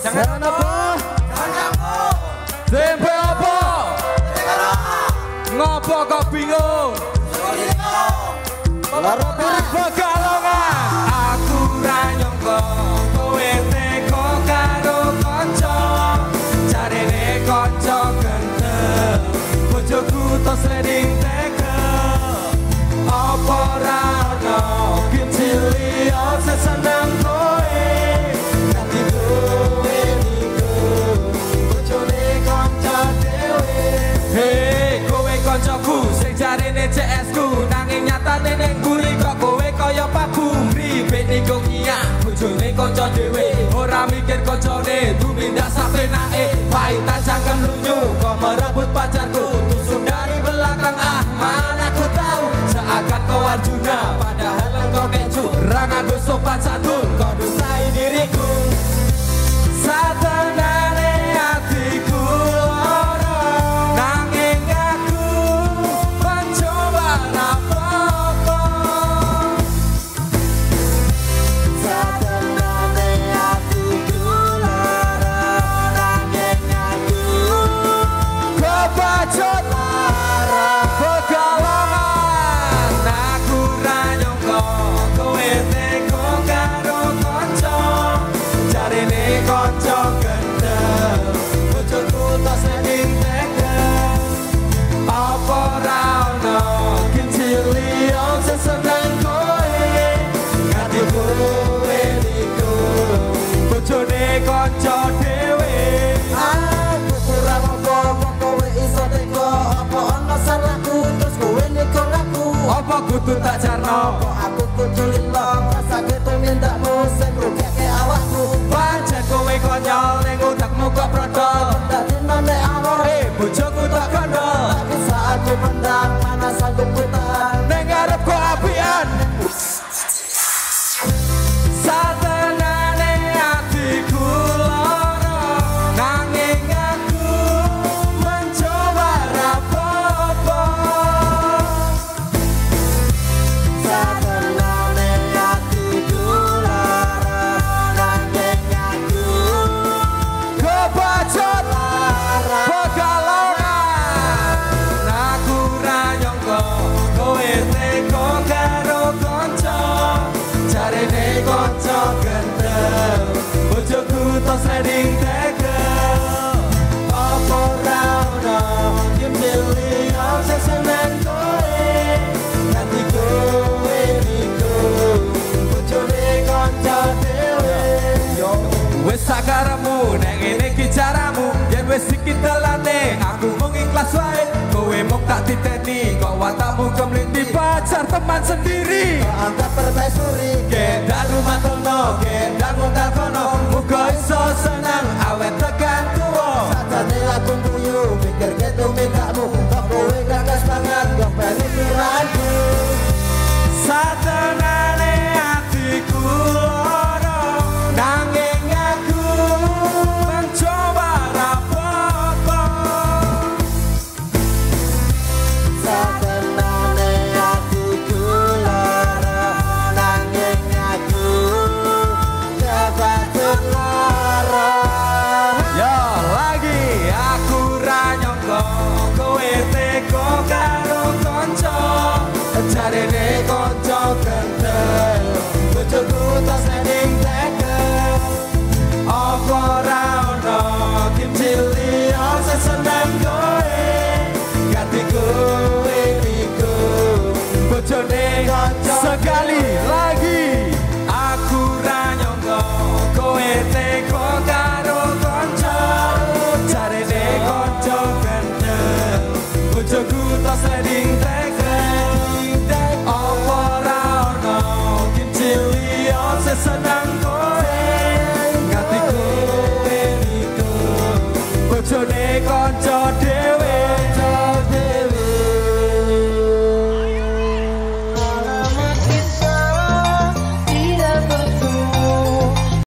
Jangan apa? Tempe apa? Ngopo kok bingung? Lara piring Pekalongan. Aku ra nyangka kowe teko karo kanca. Jarene kanca gendeng. Bojoku tos reding teko. Apa ra ono kecilio seseneng kowe. Ganti kowe niku bojone kanca dhewe. Hei kowe kancaku sing jarene CS ku nanging nyatane ning guri kok kowe kaya paku ribet niku kiya bojone kanca dhewe ora mikir kancane tumindak sapenake paitan cangkem lunyu kok merebut pacarku tusuk dari belakang mana aku tahu seakan kau Arjuna padahal engkau keju rangaku sopan santun kau dusai diriku satenane hatiku lara nanging aku mencoba apa-apa satenane hatiku lara nanging aku kebacut lara Pekalongan aku ra nyangka kowe teko karo kanca jarene kanca gendeng bojoku tos ning tekel apa ra ono kecilio seseneng kowe ganti kowe niku bojone kanca dhewe aku kurang apa kowe iso teko apa ono salahku terus kowe niku aku apa kudu tak jarno aku kudu lilo rasake tumindakmu sing rugeke awakku pancen kowe konyol ning utekmu kok prodol dadi nek awak bojoku tak kandel tapi saat ku pendam mana sanggup putar ning arep kok apian satenane hatiku lara nanging aku mencoba apa-apa satenane hatiku lara nanging aku kebacut lara Pekalongan aku ra nyangka kowe teko karo kanca jarene kanca gendeng bojoku tos reding tekel apa ra ono kecilio seseneng kowe ganti kowe niku bojone kanca dhewe wis sakarepmu nek ngene iki caramu yen wis iki telane aku mung ikhlas wae kowe mung tak titeni kok watakmu kemliti pacar teman sendiri anggap permaisuri gendang rumah tono gendang ngundang kono muga iso senang awet tekan tuwa sajane aku guyu mikir ketu mindakmu kok kowe gagas banget kok bali piranku satenane hatiku lara nanging aku mencoba apa-apa satenane hatiku lara nanging aku kebacut lara ya lagi aku ra nyangka kowe teko karo kanca jarene kanca gendeng bojoku tos ning tekel apa ra ono kecilio seseneng kowe ganti kowe niku bojone kanca sekali lagi aku ra nyangka kowe teko karo kanca jarene kanca gendeng bojoku tos ning tekel apa ra ono kecilio seseneng kowe ganti kowe niku bojone kanca dhewe